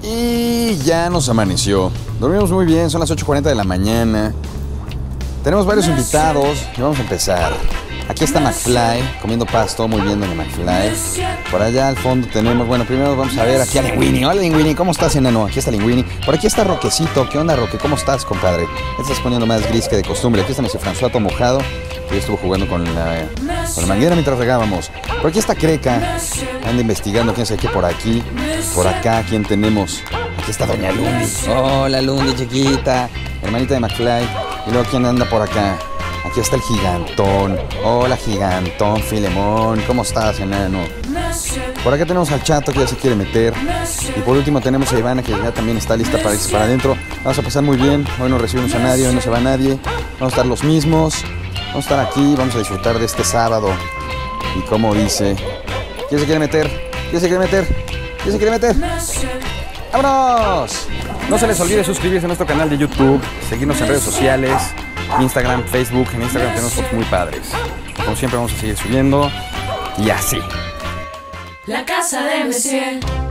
Y ya nos amaneció. Dormimos muy bien, son las 8:40 de la mañana. Tenemos varios invitados y vamos a empezar. Aquí está McFly, comiendo pasto, muy bien, doña McFly. Por allá al fondo tenemos, bueno, primero vamos a ver aquí a Linguini. Hola, Linguini, ¿cómo estás, enano? Aquí está Linguini. Por aquí está Roquecito. ¿Qué onda, Roque? ¿Cómo estás, compadre? Te estás poniendo más gris que de costumbre. Aquí está Mr. François mojado, que ya estuvo jugando con la manguera mientras regábamos. Por aquí está Creca, anda investigando quién sabe qué por aquí. Por acá, ¿quién tenemos? Aquí está doña Lundi. Hola, Lundi, chiquita, hermanita de McFly. Y luego, ¿quién anda por acá? Aquí está el gigantón. Hola, gigantón, Filemón. ¿Cómo estás, enano? Por acá tenemos al Chato, que ya se quiere meter. Y por último tenemos a Ivana, que ya también está lista para irse para adentro. Vamos a pasar muy bien. Hoy no recibimos a nadie, hoy no se va nadie. Vamos a estar los mismos. Vamos a estar aquí, vamos a disfrutar de este sábado. Y como dice, ¿quién se quiere meter? ¿Quién se quiere meter? ¿Quién se quiere meter? ¡Vámonos! No se les olvide suscribirse a nuestro canal de YouTube, seguirnos en redes sociales, Instagram, Facebook. En Instagram tenemos fotos muy padres. Como siempre vamos a seguir subiendo y así. La casa de Messier.